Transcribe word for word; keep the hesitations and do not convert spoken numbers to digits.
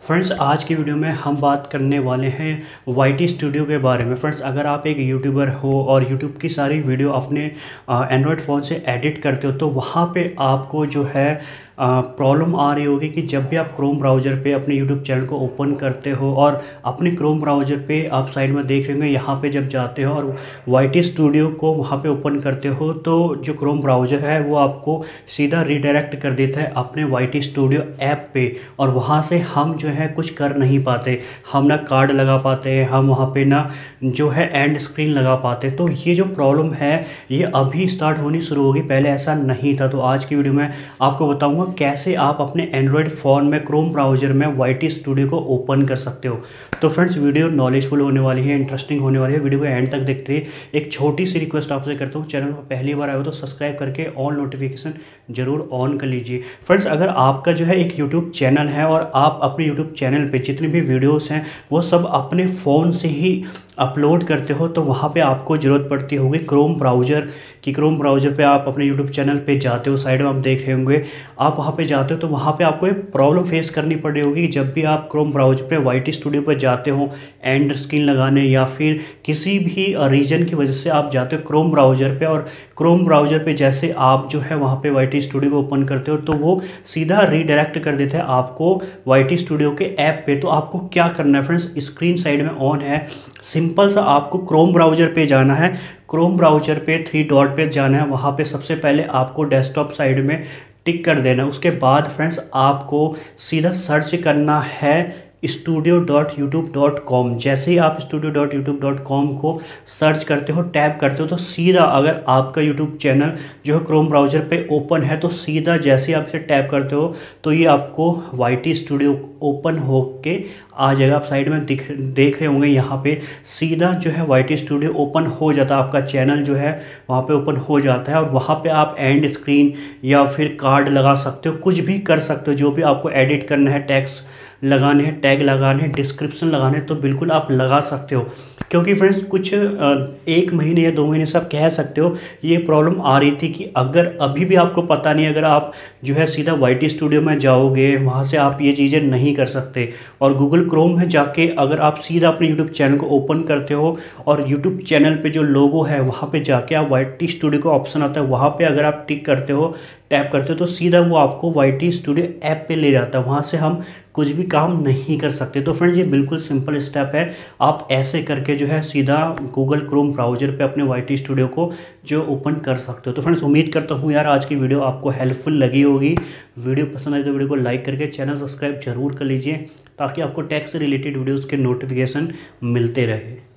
Friends आज की video में हम बात करने वाले हैं वाई टी स्टूडियो के बारे में। फ्रेंड्स अगर आप एक यूट्यूबर हो और यूट्यूब की सारी वीडियो अपने एंड्रॉयड फ़ोन से एडिट करते हो तो वहाँ पे आपको जो है प्रॉब्लम आ रही होगी कि जब भी आप क्रोम ब्राउज़र पे अपने यूट्यूब चैनल को ओपन करते हो और अपने क्रोम ब्राउज़र पे आप साइड में देख रहे होंगे, यहाँ पे जब जाते हो और वाई टी स्टूडियो को वहाँ पे ओपन करते हो तो जो क्रोम ब्राउज़र है वो आपको सीधा रीडायरेक्ट कर देता है अपने वाई टी स्टूडियो ऐप पे, और वहाँ से हम जो है कुछ कर नहीं पाते। हम ना कार्ड लगा पाते हैं, हम वहाँ पे ना जो है एंड स्क्रीन लगा पाते। तो ये जो प्रॉब्लम है ये अभी स्टार्ट होनी शुरू होगी, पहले ऐसा नहीं था। तो आज की वीडियो में आपको बताऊंगा कैसे आप अपने एंड्रॉयड फ़ोन में क्रोम ब्राउज़र में वाई टी स्टूडियो को ओपन कर सकते हो। तो फ्रेंड्स वीडियो नॉलेजफुल होने वाली है, इंटरेस्टिंग होने वाली है, वीडियो को एंड तक देखते हैं। एक छोटी सी रिक्वेस्ट आपसे करता हूँ, चैनल पर पहली बार आए हो तो सब्सक्राइब करके ऑल नोटिफिकेशन जरूर ऑन कर लीजिए। फ्रेंड्स अगर आपका जो है एक यूट्यूब चैनल है और आप अपने यूट्यूब चैनल पे जितने भी वीडियोस हैं वो सब अपने फ़ोन से ही अपलोड करते हो तो वहाँ पे आपको ज़रूरत पड़ती होगी क्रोम ब्राउज़र कि क्रोम ब्राउज़र पे आप अपने यूट्यूब चैनल पे जाते हो, साइड में आप देख रहे होंगे, आप वहाँ पे जाते हो तो वहाँ पे आपको एक प्रॉब्लम फेस करनी पड़ रही होगी कि जब भी आप क्रोम ब्राउज़र पे वाई टी स्टूडियो पे जाते हो एंड स्क्रीन लगाने या फिर किसी भी रीजन की वजह से आप जाते हो क्रोम ब्राउज़र पे, और क्रोम ब्राउज़र पे जैसे आप जो है वहाँ पे वाई टी स्टूडियो को ओपन करते हो तो वो सीधा रीडायरेक्ट कर देता है आपको वाई टी स्टूडियो के ऐप पे। तो आपको क्या करना है फ्रेंड्स, स्क्रीन साइड में ऑन है, सिंपल सा आपको क्रोम ब्राउज़र पे जाना है। क्रोम ब्राउज़र पे थ्री डॉट पे जाना है, वहाँ पे सबसे पहले आपको डेस्कटॉप साइड में टिक कर देना है। उसके बाद फ्रेंड्स आपको सीधा सर्च करना है studio dot YouTube dot com. जैसे ही आप studio dot YouTube dot com को सर्च करते हो, टैप करते हो तो सीधा अगर आपका यूट्यूब चैनल जो है क्रोम ब्राउज़र पे ओपन है तो सीधा जैसे ही आप इसे टैप करते हो तो ये आपको वाई टी स्टूडियो ओपन हो के आ जाएगा। आप साइड में दिख देख रहे होंगे यहाँ पे सीधा जो है वाई टी स्टूडियो ओपन हो जाता है, आपका चैनल जो है वहाँ पे ओपन हो जाता है और वहाँ पे आप एंड स्क्रीन या फिर कार्ड लगा सकते हो, कुछ भी कर सकते हो। जो भी आपको एडिट करना है, टेक्स्ट लगाने हैं, टैग लगाने हैं, डिस्क्रिप्शन लगाने हैं तो बिल्कुल आप लगा सकते हो। क्योंकि फ्रेंड्स कुछ एक महीने या दो महीने से आप कह सकते हो ये प्रॉब्लम आ रही थी कि अगर अभी भी आपको पता नहीं, अगर आप जो है सीधा वाई टी स्टूडियो में जाओगे वहाँ से आप ये चीज़ें नहीं कर सकते, और गूगल क्रोम में जाके अगर आप सीधा अपने यूट्यूब चैनल को ओपन करते हो और यूट्यूब चैनल पे जो लोगो है वहाँ पे जाके आप वाई टी स्टूडियो का ऑप्शन आता है, वहाँ पे अगर आप टिक करते हो, टैप करते हो तो सीधा वो आपको वाई टी स्टूडियो ऐप पे ले जाता है, वहाँ से हम कुछ भी काम नहीं कर सकते। तो फ्रेंड्स ये बिल्कुल सिंपल स्टेप है, आप ऐसे करके जो है सीधा गूगल क्रोम ब्राउज़र पे अपने वाई टी स्टूडियो को जो ओपन कर सकते हो। तो फ्रेंड्स उम्मीद करता हूँ यार आज की वीडियो आपको हेल्पफुल लगी होगी। वीडियो पसंद आए तो वीडियो को लाइक करके चैनल सब्सक्राइब जरूर कर लीजिए ताकि आपको टैक्स से रिलेटेड वीडियोज़ के नोटिफिकेशन मिलते रहे।